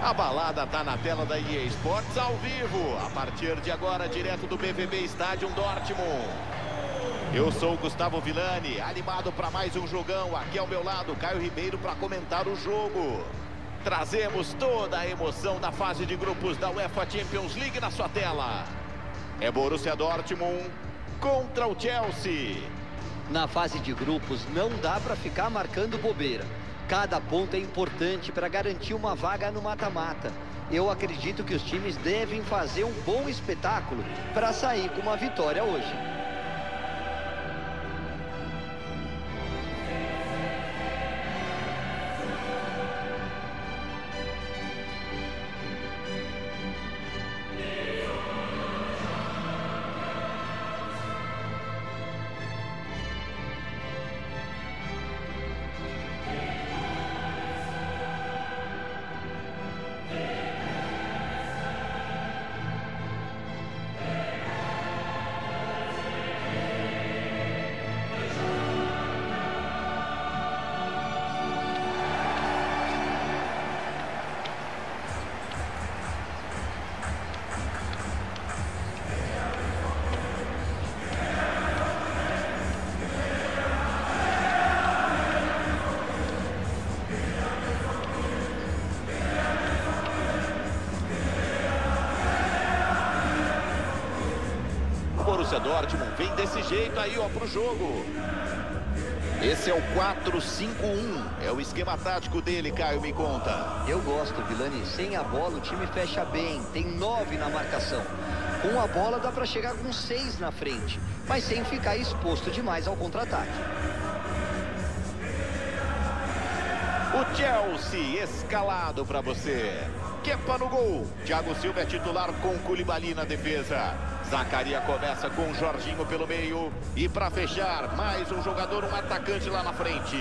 A balada tá na tela da EA Sports ao vivo, a partir de agora, direto do BVB Stadium Dortmund. Eu sou o Gustavo Villani, animado para mais um jogão. Aqui ao meu lado, Caio Ribeiro para comentar o jogo. Trazemos toda a emoção da fase de grupos da UEFA Champions League na sua tela. É Borussia Dortmund contra o Chelsea. Na fase de grupos não dá para ficar marcando bobeira. Cada ponto é importante para garantir uma vaga no mata-mata. Eu acredito que os times devem fazer um bom espetáculo para sair com uma vitória hoje. Borussia Dortmund vem desse jeito aí, ó, pro jogo. Esse é o 4-5-1. É o esquema tático dele, Caio, me conta. Eu gosto, Villani. Sem a bola o time fecha bem. Tem 9 na marcação. Com a bola dá para chegar com 6 na frente, mas sem ficar exposto demais ao contra-ataque. O Chelsea escalado para você. Kepa no gol. Thiago Silva é titular com Koulibaly na defesa. Zakaria começa com Jorginho pelo meio. E para fechar, mais um jogador, um atacante lá na frente.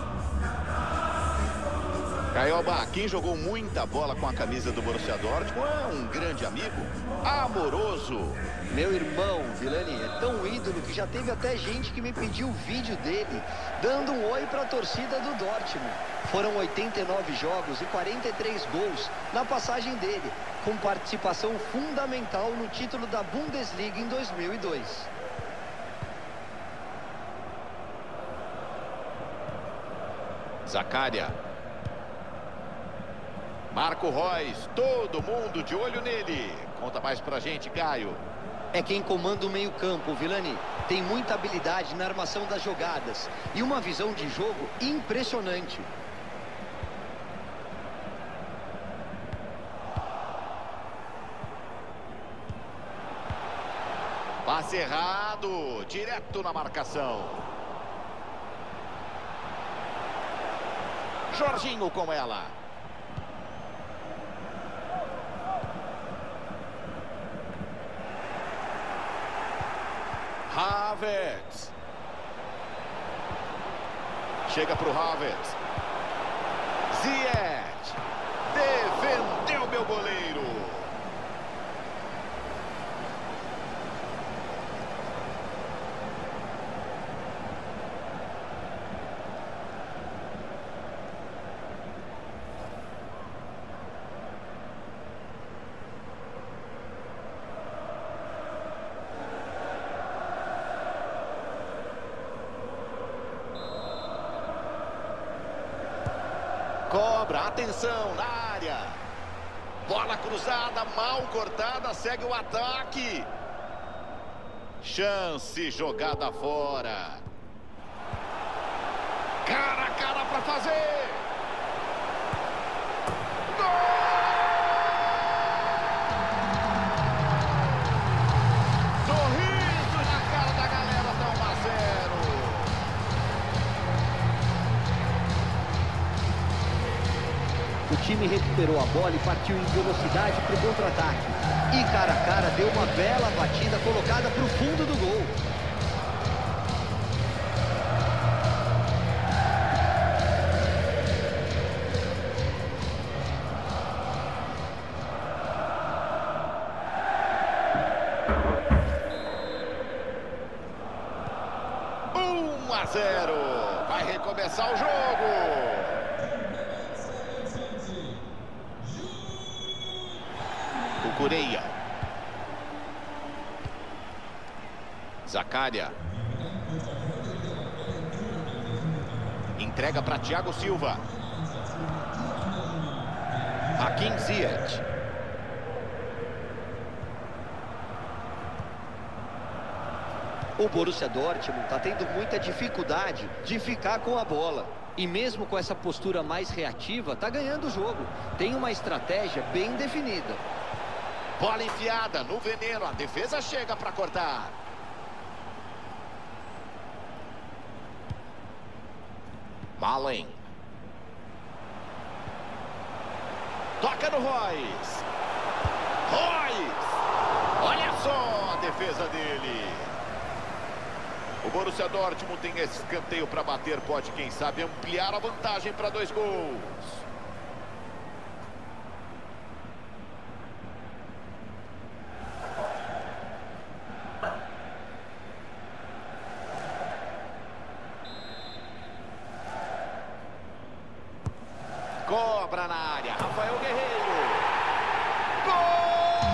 Caioba, quem jogou muita bola com a camisa do Borussia Dortmund é um grande amigo, amoroso. Meu irmão, Villani, é tão ídolo que já teve até gente que me pediu o vídeo dele, dando um oi para a torcida do Dortmund. Foram 89 jogos e 43 gols na passagem dele, com participação fundamental no título da Bundesliga em 2002. Zakaria. Marco Reus, todo mundo de olho nele. Conta mais pra gente, Caio. É quem comanda o meio-campo, Villani. Tem muita habilidade na armação das jogadas e uma visão de jogo impressionante. Passe errado, direto na marcação. Jorginho com ela. Havertz. Chega pro Havertz. Ziyech. Defendeu meu goleiro. Cobra, atenção na área. Bola cruzada, mal cortada, segue o ataque. Chance jogada fora. Cara a cara para fazer. Gol! Sorriso na cara da galera, tá 1-0. O time recuperou a bola e partiu em velocidade para o contra-ataque. E cara a cara deu uma bela batida colocada para o fundo do gol. A 0. Vai recomeçar o jogo. Zaccaria. Entrega para Thiago Silva. Hakim Ziyech. O Borussia Dortmund está tendo muita dificuldade de ficar com a bola. E mesmo com essa postura mais reativa, está ganhando o jogo. Tem uma estratégia bem definida. Bola enfiada no veneno. A defesa chega para cortar. Malen. Toca no Royce. Royce. Olha só a defesa dele. O Borussia Dortmund tem esse escanteio para bater. Pode, quem sabe, ampliar a vantagem para 2 gols. Cobra na área. Rafael Guerreiro. Gol!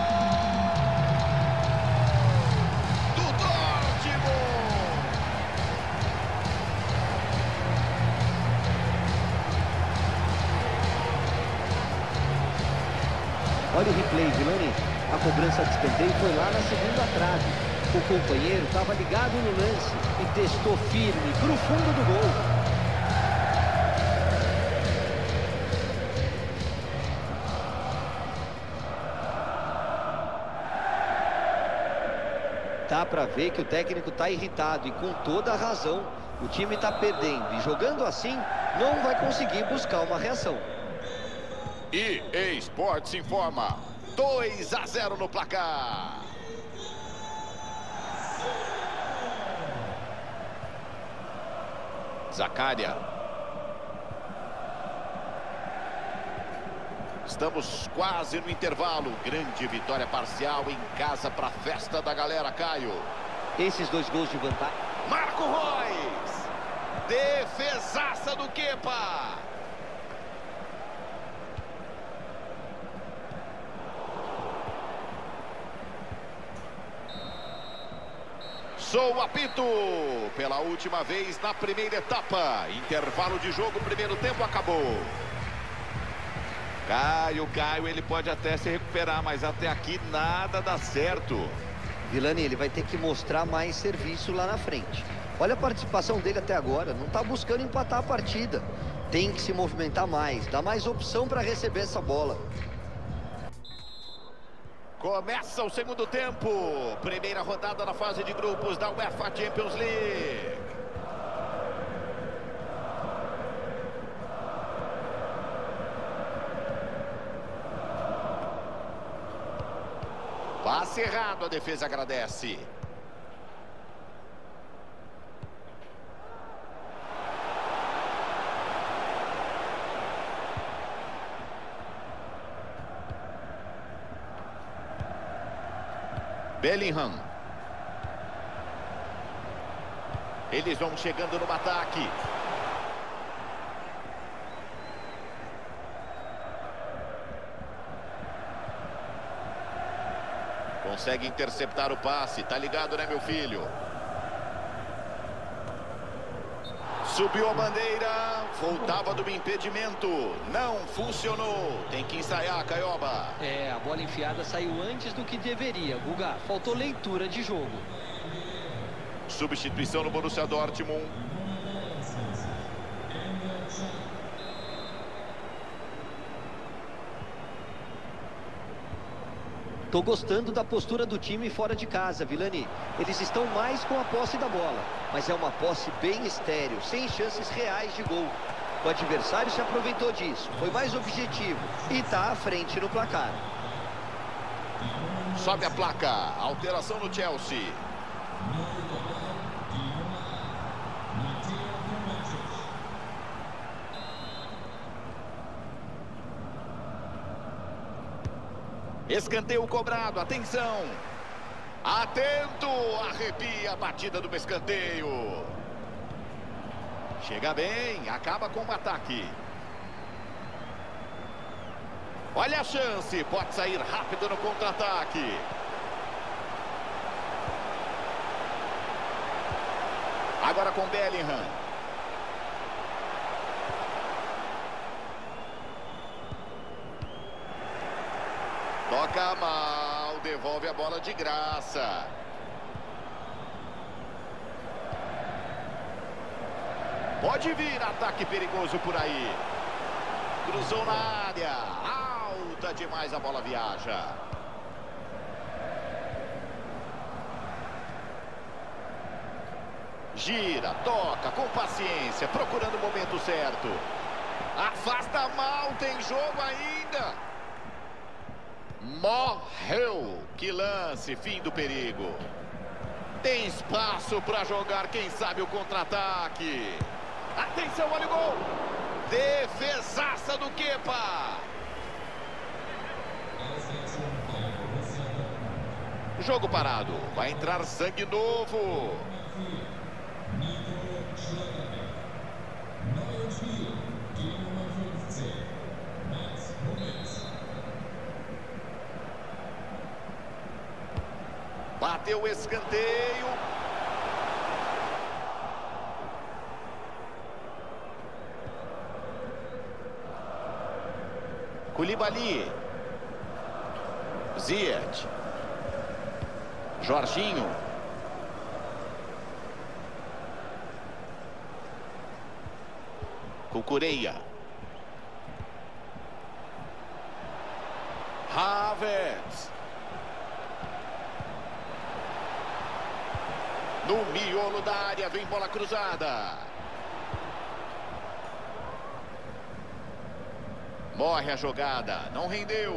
Olha o replay, Vilani. A cobrança de escanteio foi lá na segunda trave. O companheiro estava ligado no lance e testou firme para o fundo do gol. Dá para ver que o técnico está irritado e com toda a razão. O time está perdendo e jogando assim não vai conseguir buscar uma reação. EA Sports informa 2-0 no placar. Zaccaria. Estamos quase no intervalo. Grande vitória parcial em casa para a festa da galera, Caio. Esses 2 gols de vantagem. Marco Reus. Defesaça do Kepa. Sou o apito pela última vez na primeira etapa. Intervalo de jogo, primeiro tempo acabou. Caio, ele pode até se recuperar, mas até aqui nada dá certo. Vilani, ele vai ter que mostrar mais serviço lá na frente. Olha a participação dele até agora, não está buscando empatar a partida. Tem que se movimentar mais, dar mais opção para receber essa bola. Começa o segundo tempo. Primeira rodada na fase de grupos da UEFA Champions League. Passe errado, a defesa agradece. Bellingham. Eles vão chegando no ataque. Consegue interceptar o passe. Tá ligado, né, meu filho? Subiu a bandeira. Voltava do impedimento. Não funcionou. Tem que ensaiar, Caioba. A bola enfiada saiu antes do que deveria, Guga. Faltou leitura de jogo. Substituição no Borussia Dortmund. Tô gostando da postura do time fora de casa, Vilani. Eles estão mais com a posse da bola, mas é uma posse bem estéril, sem chances reais de gol. O adversário se aproveitou disso, foi mais objetivo e tá à frente no placar. Sobe a placa, alteração no Chelsea. Escanteio cobrado, atenção. Atento, arrepia a batida do escanteio. Chega bem, acaba com o ataque. Olha a chance, pode sair rápido no contra-ataque. Agora com Bellingham. Toca mal, devolve a bola de graça. Pode vir ataque perigoso por aí. Cruzou na área. Alta demais, a bola viaja. Gira, toca com paciência, procurando o momento certo. Afasta mal, tem jogo ainda. Morreu. Que lance, fim do perigo. Tem espaço para jogar, quem sabe o contra-ataque. Atenção, olha o gol. Defesaça do Kepa. Jogo parado. Vai entrar sangue novo. Bateu o escanteio. Koulibaly. Ziyech. Jorginho. Cucurella. Havertz. No miolo da área, vem bola cruzada. Morre a jogada, não rendeu.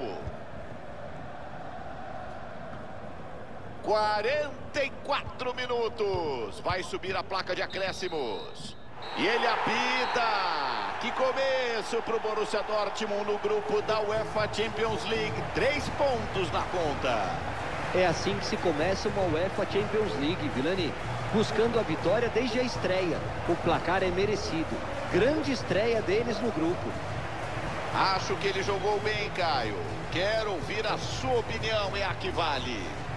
44 minutos. Vai subir a placa de acréscimos. E ele apita. Que começo para o Borussia Dortmund no grupo da UEFA Champions League. 3 pontos na conta. É assim que se começa uma UEFA Champions League, Vilani. Buscando a vitória desde a estreia. O placar é merecido. Grande estreia deles no grupo. Acho que ele jogou bem, Caio. Quero ouvir a sua opinião, é a que vale.